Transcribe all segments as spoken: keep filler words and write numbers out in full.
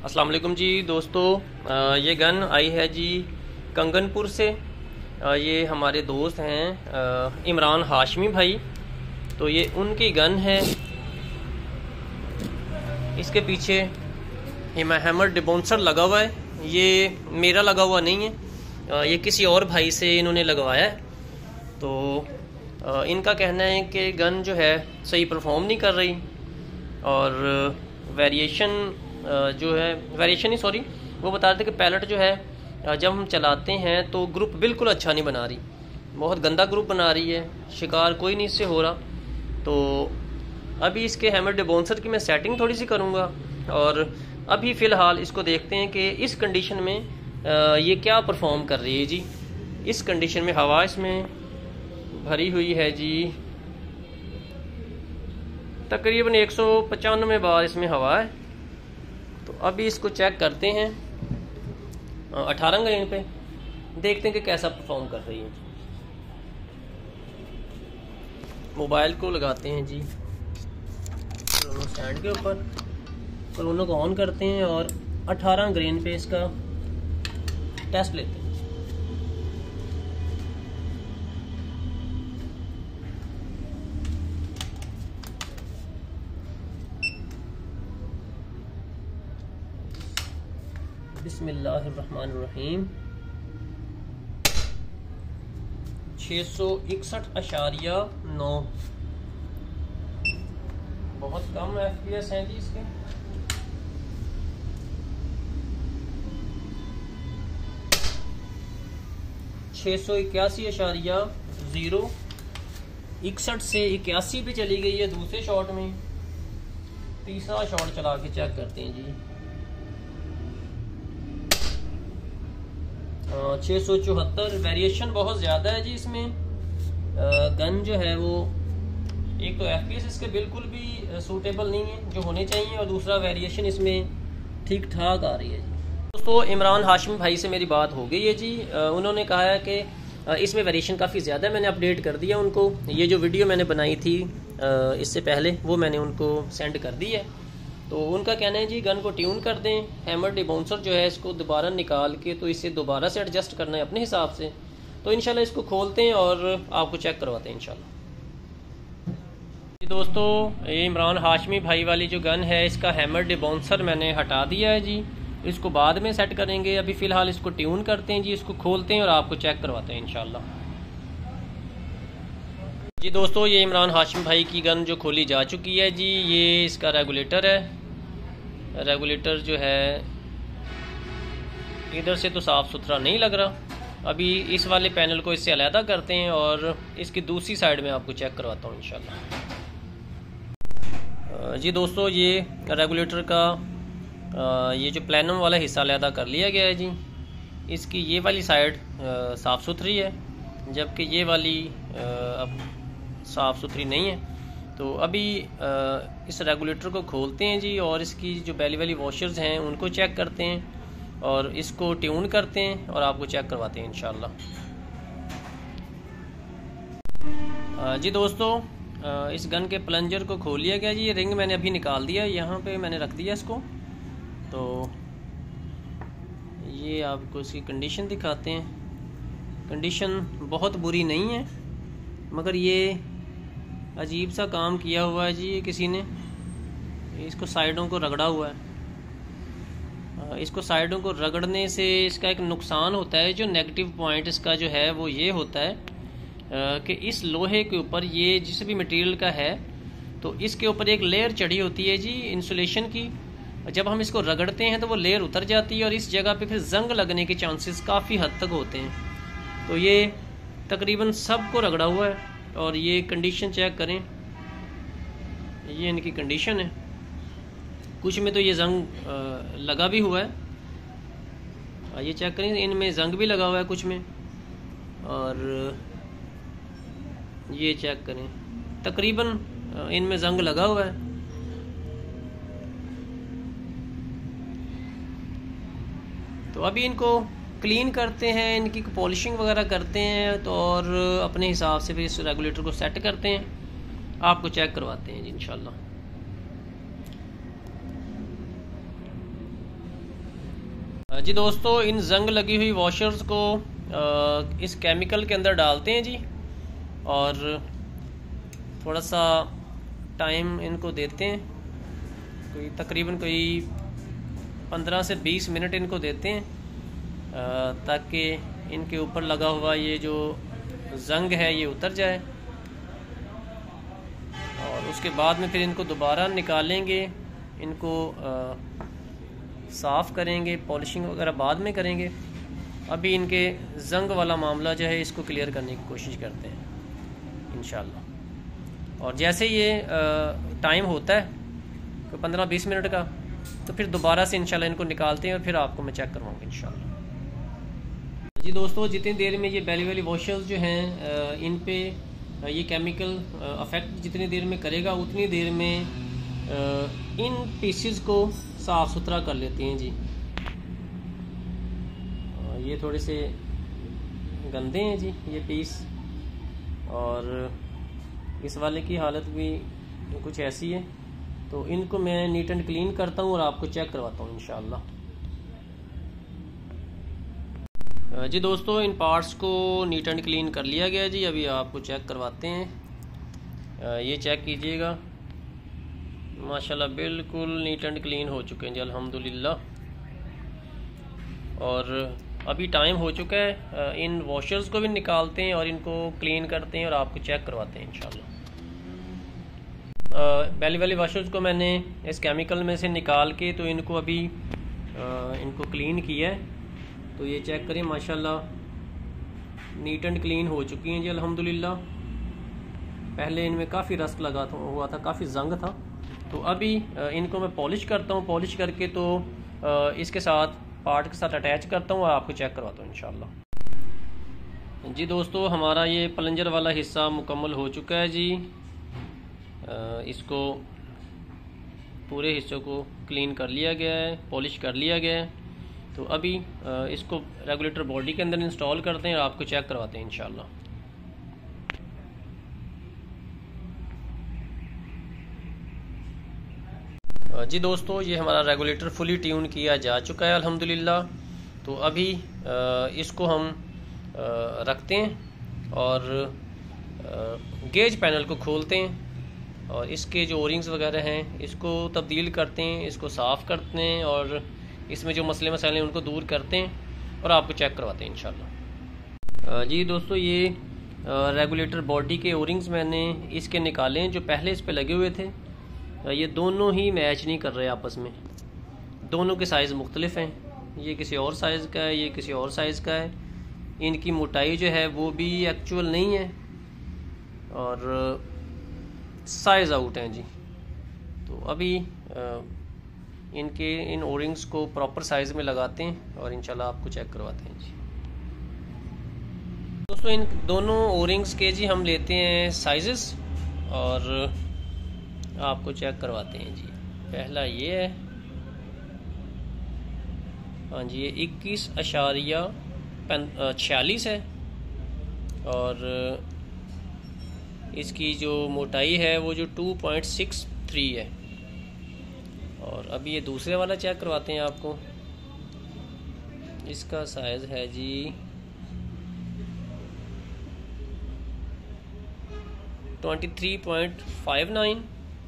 अस्सलाम वालेकुम जी दोस्तों। अ, ये गन आई है जी कंगनपुर से। अ, ये हमारे दोस्त हैं अ, इमरान हाशमी भाई, तो ये उनकी गन है। इसके पीछे हैमर डिबोंसर लगा हुआ है, ये मेरा लगा हुआ नहीं है, अ, ये किसी और भाई से इन्होंने लगवाया है। तो अ, इनका कहना है कि गन जो है सही परफॉर्म नहीं कर रही और वेरिएशन जो है वेरिएशन ही सॉरी वो बता रहे थे कि पैलेट जो है जब हम चलाते हैं तो ग्रुप बिल्कुल अच्छा नहीं बना रही, बहुत गंदा ग्रुप बना रही है, शिकार कोई नहीं इससे हो रहा। तो अभी इसके हैमर डिबोंसर की मैं सेटिंग थोड़ी सी करूँगा और अभी फ़िलहाल इसको देखते हैं कि इस कंडीशन में ये क्या परफॉर्म कर रही है जी। इस कंडीशन में हवा इसमें भरी हुई है जी, तकरीबन एक सौ पचानवे बार इसमें हवा है। तो अभी इसको चेक करते हैं अठारह ग्रेन पे, देखते हैं कि कैसा परफॉर्म कर रही है। मोबाइल को लगाते हैं जी दोनों स्टैंड के ऊपर, दोनों को ऑन करते हैं और अठारह ग्रेन पे इसका टेस्ट लेते हैं। बिस्मिल्लाहिर्रहमानिर्रहीम। छः सौ इकसठ अशारिया नौ, बहुत कम एफ पी एस हैं जी इसके। छः सौ इक्यासी अशारिया ज़ीरो, इकसठ से इक्यासी पे चली गई है दूसरे शॉट में। तीसरा शॉट चला के चेक करते हैं जी। छः सौ चौहत्तर, वेरिएशन बहुत ज़्यादा है जी इसमें। गन जो है वो एक तो एफ पी एस इसके बिल्कुल भी सूटेबल नहीं है जो होने चाहिए, और दूसरा वेरिएशन इसमें ठीक ठाक आ रही है जी। दोस्तों इमरान हाशमी भाई से मेरी बात हो गई है जी। उन्होंने कहा है कि इसमें वेरिएशन काफ़ी ज़्यादा है, मैंने अपडेट कर दिया उनको। ये जो वीडियो मैंने बनाई थी इससे पहले वो मैंने उनको सेंड कर दी है। तो उनका कहना है जी गन को ट्यून कर दें, हैमर डिबोंसर जो है इसको दोबारा निकाल के तो इसे दोबारा से एडजस्ट करना है अपने हिसाब से। तो इंशाल्लाह इसको खोलते हैं और आपको चेक करवाते हैं इंशाल्लाह जी। दोस्तों ये इमरान हाशमी भाई वाली जो गन है इसका हैमर डिबोंसर मैंने हटा दिया है जी, इसको बाद में सेट करेंगे। अभी फ़िलहाल इसको ट्यून करते हैं जी, इसको खोलते हैं और आपको चेक करवाते हैं इंशाल्लाह जी। दोस्तों ये इमरान हाशमी भाई की गन जो खोली जा चुकी है जी, ये इसका रेगुलेटर है। रेगुलेटर जो है इधर से तो साफ़ सुथरा नहीं लग रहा। अभी इस वाले पैनल को इससे अलहदा करते हैं और इसकी दूसरी साइड में आपको चेक करवाता हूँ इंशाल्लाह जी। दोस्तों ये रेगुलेटर का ये जो प्लैनम वाला हिस्सा अलहदा कर लिया गया है जी। इसकी ये वाली साइड साफ़ सुथरी है, जबकि ये वाली अब साफ़ सुथरी नहीं है। तो अभी इस रेगुलेटर को खोलते हैं जी और इसकी जो बैली वाली वॉशर्स हैं उनको चेक करते हैं और इसको ट्यून करते हैं और आपको चेक करवाते हैं इंशाल्लाह जी। दोस्तों इस गन के प्लंजर को खोल लिया गया जी, ये रिंग मैंने अभी निकाल दिया, यहाँ पे मैंने रख दिया इसको। तो ये आपको इसकी कंडीशन दिखाते हैं। कंडीशन बहुत बुरी नहीं है, मगर ये अजीब सा काम किया हुआ है जी ये किसी ने, इसको साइडों को रगड़ा हुआ है। इसको साइडों को रगड़ने से इसका एक नुकसान होता है, जो नेगेटिव पॉइंट इसका जो है वो ये होता है कि इस लोहे के ऊपर, ये जिस भी मटेरियल का है, तो इसके ऊपर एक लेयर चढ़ी होती है जी इंसुलेशन की। जब हम इसको रगड़ते हैं तो वो लेयर उतर जाती है और इस जगह पे फिर जंग लगने के चांसेस काफ़ी हद तक होते हैं। तो ये तकरीबन सब को रगड़ा हुआ है और ये कंडीशन चेक करें, ये इनकी कंडीशन है। कुछ में तो ये जंग लगा भी हुआ है, ये चेक करें, इनमें जंग भी लगा हुआ है कुछ में, और ये चेक करें तकरीबन इनमें जंग लगा हुआ है। तो अभी इनको क्लीन करते हैं, इनकी पॉलिशिंग वगैरह करते हैं तो और अपने हिसाब से भी इस रेगुलेटर को सेट करते हैं, आपको चेक करवाते हैं जी इंशाल्लाह। जी दोस्तों, इन जंग लगी हुई वॉशर्स को इस केमिकल के अंदर डालते हैं जी, और थोड़ा सा टाइम इनको देते हैं, कोई तकरीबन कोई पंद्रह से बीस मिनट इनको देते हैं, ताकि इनके ऊपर लगा हुआ ये जो जंग है ये उतर जाए। और उसके बाद में फिर इनको दोबारा निकालेंगे, इनको साफ़ करेंगे, पॉलिशिंग वगैरह बाद में करेंगे। अभी इनके जंग वाला मामला जो है इसको क्लियर करने की कोशिश करते हैं इंशाल्लाह। और जैसे ये टाइम होता है तो पंद्रह बीस मिनट का, तो फिर दोबारा से इंशाल्लाह इनको निकालते हैं और फिर आपको मैं चेक करवाऊँगा इंशाल्लाह। जी दोस्तों, जितनी देर में ये बेली वाली वॉशर्स जो हैं इन पे ये केमिकल अफेक्ट जितनी देर में करेगा उतनी देर में इन पीसेस को साफ़ सुथरा कर लेते हैं जी। ये थोड़े से गंदे हैं जी ये पीस, और इस वाले की हालत भी कुछ ऐसी है, तो इनको मैं नीट एंड क्लीन करता हूँ और आपको चेक करवाता हूँ इंशाल्लाह। जी दोस्तों, इन पार्ट्स को नीट एंड क्लीन कर लिया गया जी। अभी आपको चेक करवाते हैं। ये चेक कीजिएगा, माशाल्लाह बिल्कुल नीट एंड क्लीन हो चुके हैं जी अल्हम्दुलिल्लाह। और अभी टाइम हो चुका है, इन वॉशर्स को भी निकालते हैं और इनको क्लीन करते हैं और आपको चेक करवाते हैं इंशाल्लाह। बेली वाली वॉशर्स को मैंने इस केमिकल में से निकाल के तो इनको अभी इनको क्लीन किया है, तो ये चेक करें माशाल्लाह नीट एंड क्लीन हो चुकी हैं जी अल्हम्दुलिल्लाह। पहले इनमें काफ़ी रस्ट लगा था, हुआ था, काफ़ी जंग था। तो अभी इनको मैं पॉलिश करता हूँ, पॉलिश करके तो इसके साथ पार्ट के साथ अटैच करता हूँ और आपको चेक करवाता हूँ इंशाल्लाह। जी दोस्तों, हमारा ये प्लंजर वाला हिस्सा मुकम्मल हो चुका है जी। इसको पूरे हिस्सों को क्लीन कर लिया गया है, पॉलिश कर लिया गया है। तो अभी इसको रेगुलेटर बॉडी के अंदर इंस्टॉल करते हैं और आपको चेक करवाते हैं इंशाल्लाह। जी दोस्तों, ये हमारा रेगुलेटर फुली ट्यून किया जा चुका है अल्हम्दुलिल्लाह। तो अभी इसको हम रखते हैं और गेज पैनल को खोलते हैं और इसके जो ओरिंग्स वगैरह हैं इसको तब्दील करते हैं, इसको साफ़ करते हैं और इसमें जो मसले मसाले हैं उनको दूर करते हैं और आपको चेक करवाते हैं इंशाल्लाह। जी दोस्तों, ये रेगुलेटर बॉडी के ओरिंग्स मैंने इसके निकाले हैं जो पहले इस पे लगे हुए थे। ये दोनों ही मैच नहीं कर रहे आपस में, दोनों के साइज़ मुख्तलिफ हैं। ये किसी और साइज़ का है, ये किसी और साइज़ का है। इनकी मोटाई जो है वो भी एक्चुअल नहीं है और साइज़ आउट हैं जी। तो अभी आ, इनके इन ओरिंग्स को प्रॉपर साइज़ में लगाते हैं और इंशाल्लाह आपको चेक करवाते हैं जी। दोस्तों, इन दोनों ओरिंग्स के जी हम लेते हैं साइज़ेस और आपको चेक करवाते हैं जी। पहला ये है, हाँ जी, ये इक्कीस अशारिया छियालीस है और इसकी जो मोटाई है वो जो टू पॉइंट सिक्स थ्री है। और अभी ये दूसरे वाला चेक करवाते हैं आपको। इसका साइज़ है जी twenty three point five nine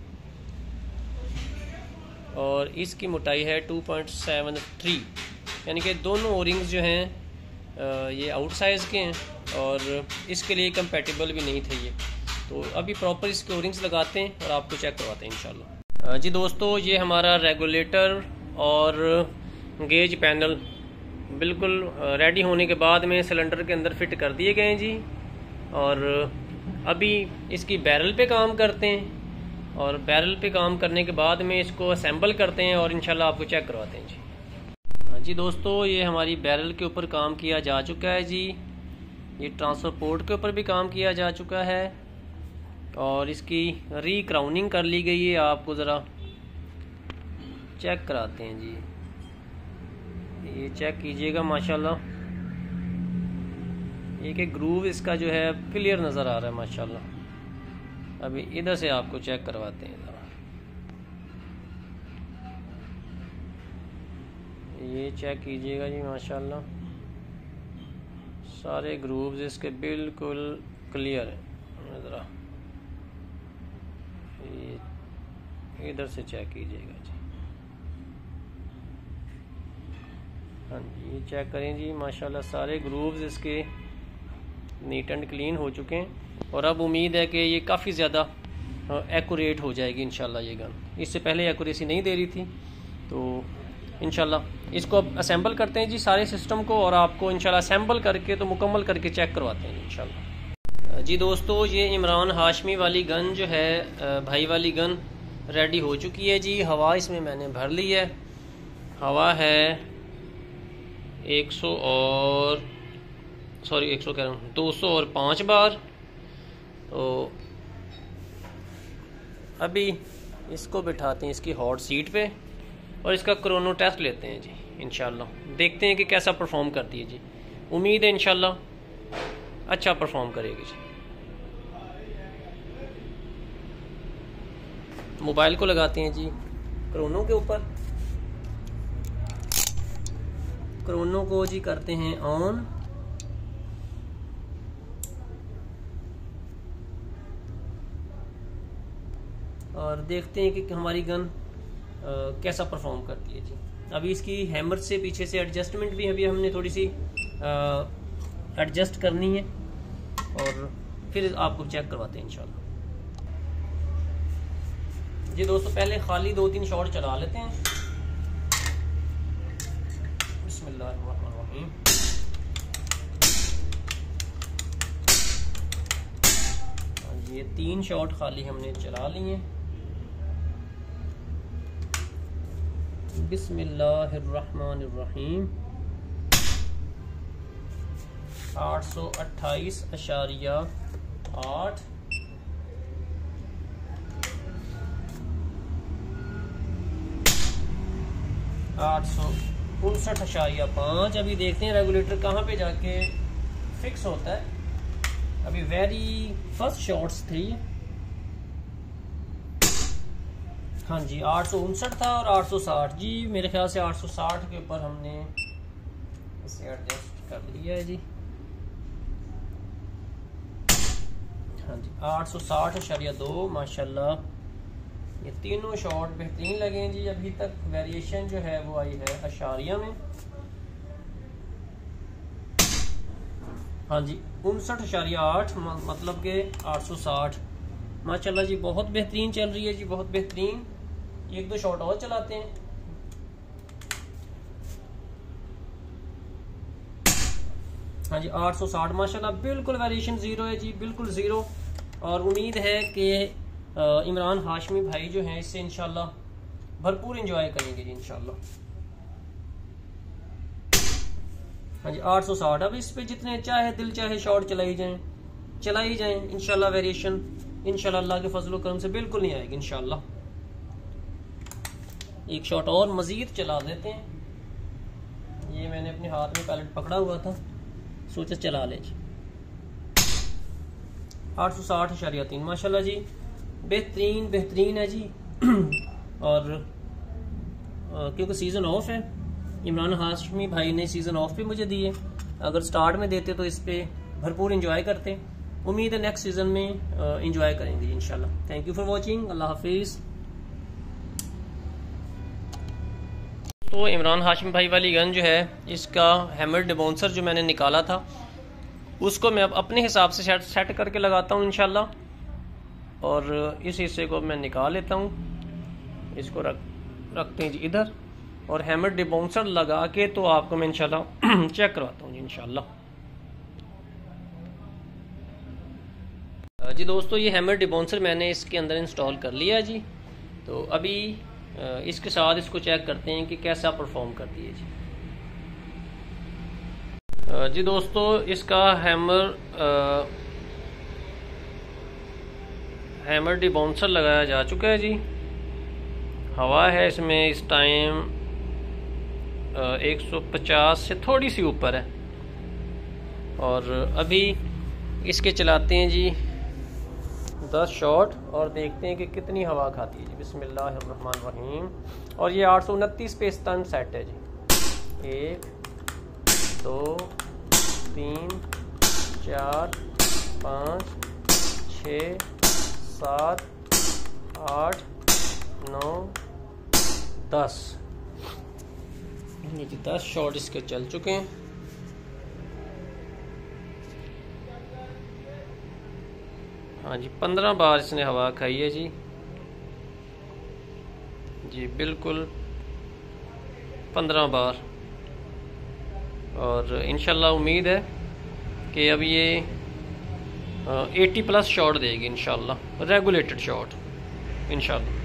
और इसकी मोटाई है टू पॉइंट सेवन थ्री। यानी कि दोनों ओरिंग्स जो हैं ये आउट साइज़ के हैं और इसके लिए कंपैटिबल भी नहीं थे ये। तो अभी प्रॉपर इसके ओरिंग्स लगाते हैं और आपको चेक करवाते हैं इंशाल्लाह। जी दोस्तों, ये हमारा रेगुलेटर और गेज पैनल बिल्कुल रेडी होने के बाद में सिलेंडर के अंदर फिट कर दिए गए हैं जी। और अभी इसकी बैरल पे काम करते हैं और बैरल पे काम करने के बाद में इसको असेंबल करते हैं और इंशाल्लाह आपको चेक करवाते हैं जी। हाँ जी दोस्तों, ये हमारी बैरल के ऊपर काम किया जा चुका है जी। ये ट्रांसफ़र पोर्ट के ऊपर भी काम किया जा चुका है और इसकी री क्राउनिंग कर ली गई है। आपको ज़रा चेक कराते हैं जी। ये चेक कीजिएगा माशाल्लाह, एक एक ग्रूव इसका जो है क्लियर नज़र आ रहा है माशाल्लाह। अभी इधर से आपको चेक करवाते हैं ज़रा। ये चेक कीजिएगा जी, माशाल्लाह सारे ग्रूव्स इसके बिल्कुल क्लियर है। ज़रा ये इधर से चेक कीजिएगा जी। हाँ जी, ये चेक करें जी, माशाल्लाह सारे ग्रूव्स इसके नीट एंड क्लीन हो चुके हैं। और अब उम्मीद है कि ये काफ़ी ज़्यादा एक्यूरेट हो जाएगी इंशाल्लाह ये गन। इससे पहले एक्यूरेसी नहीं दे रही थी, तो इंशाल्लाह इसको अब असेंबल करते हैं जी सारे सिस्टम को, और आपको इंशाल्लाह असेंबल करके तो मुकम्मल करके चेक करवाते हैं इंशाल्लाह। जी दोस्तों, ये इमरान हाशमी वाली गन जो है, भाई वाली गन रेडी हो चुकी है जी। हवा इसमें मैंने भर ली है। हवा है एक सौ और सॉरी एक सौ कह रहा हूँ दो सौ और पाँच बार। तो अभी इसको बिठाते हैं इसकी हॉट सीट पे और इसका क्रोनो टेस्ट लेते हैं जी। इंशाल्लाह देखते हैं कि कैसा परफॉर्म करती है जी। उम्मीद है इंशाल्लाह अच्छा परफॉर्म करेगी जी। मोबाइल को लगाते हैं जी क्रोनो के ऊपर। क्रोनो को जी करते हैं ऑन। और देखते हैं कि हमारी गन आ, कैसा परफॉर्म करती है जी। अभी इसकी हैमर से पीछे से एडजस्टमेंट भी अभी हमने थोड़ी सी एडजस्ट करनी है, और फिर आपको चेक करवाते हैं इंशाल्लाह। जी दोस्तों, पहले खाली दो तीन शॉट चला लेते हैं। बिस्मिल्लाहिर्रहमानिर्रहीम। ये तीन शॉट खाली हमने चला लिए हैं। बिस्मिल्लाहिर्रहमानिर्रहीम। आठ सौ अट्ठाईस अशारिया आठ, आठ सौ उनसठ अशारिया पाँच। अभी देखते हैं रेगुलेटर कहाँ पे जाके फिक्स होता है। अभी वेरी फर्स्ट शॉट्स थी। हाँ जी, आठ सौ उनसठ था और आठ सौ साठ जी। मेरे ख्याल से आठ सौ साठ के ऊपर हमने इसे एडजस्ट कर लिया है जी। हाँ जी, आठ सौ साठ अशारिया दो। माशाल्लाह ये तीनों शॉट बेहतरीन लगे हैं जी। अभी तक वेरिएशन जो है वो आई है अशारिया में। हाँ जी, उनसठ अशारिया आठ, मतलब के आठ सौ साठ। माशाल्लाह जी बहुत बेहतरीन चल रही है जी, बहुत बेहतरीन। एक दो शॉट और चलाते हैं। हाँ जी, आठ सौ साठ माशाल्लाह बिल्कुल वेरिएशन ज़ीरो है जी, बिल्कुल ज़ीरो। और उम्मीद है कि इमरान हाशमी भाई जो हैं इससे इंशाल्लाह भरपूर एंजॉय करेंगे जी इंशाल्लाह। हाँ जी, आठ सौ साठ। अब इस पे जितने चाहे दिल चाहे शॉट चलाई जाएं, चलाई जाएं इंशाल्लाह। वेरिएशन इंशाल्लाह अल्लाह के फजल करम से बिल्कुल नहीं आएगी इंशाल्लाह। एक शॉट और मजीद चला देते हैं। ये मैंने अपने हाथ में पैलेट पकड़ा हुआ था, सोचा चला ले जी। आठ सौ साठ इशारिया तीन माशाल्लाह जी बेहतरीन बेहतरीन है जी। और क्योंकि सीज़न ऑफ है, इमरान हाशमी भाई ने सीज़न ऑफ भी मुझे दिए। अगर स्टार्ट में देते तो इस पे भरपूर इंजॉय करते। उम्मीद है नेक्स्ट सीज़न में इंजॉय करेंगे इंशाल्लाह। Thank you for watching. अल्लाह हाफिज़। तो इमरान हाशमी भाई वाली गन जो है, इसका हैमर डिबॉन्सर जो मैंने निकाला था उसको मैं अब अपने हिसाब से सेट सेट करके लगाता हूँ इंशाल्लाह। और इस हिस्से को मैं निकाल लेता हूँ। इसको रख रखते हैं जी इधर, और हैमर डिबॉन्सर लगा के तो आपको मैं इंशाल्लाह चेक करवाता हूँ जी इंशाल्लाह। जी दोस्तों, ये हैमर डिबॉन्सर मैंने इसके अंदर इंस्टॉल कर लिया जी। तो अभी इसके साथ इसको चेक करते हैं कि कैसा परफॉर्म करती है जी। जी दोस्तों, इसका हैमर हैमर डिबॉन्सर लगाया जा चुका है जी। हवा है इसमें इस टाइम एक सौ पचास से थोड़ी सी ऊपर है। और अभी इसके चलाते हैं जी दस शॉट और देखते हैं कि कितनी हवा खाती है जी। बिस्मिल्लाहिर्रहमानिर्रहीम। और ये आठ सौ उनतीस पे स्तन सेट है जी। एक, दो, तीन, चार, पाँच, छः, सात, आठ, नौ, दस। ये जी दस शॉट इसके चल चुके हैं। हाँ जी, पंद्रह बार इसने हवा खाई है जी जी बिल्कुल पंद्रह बार। और इंशाल्लाह उम्मीद है कि अब ये अस्सी प्लस शॉट देगी इंशाल्लाह, रेगुलेटेड शॉट इंशाल्लाह।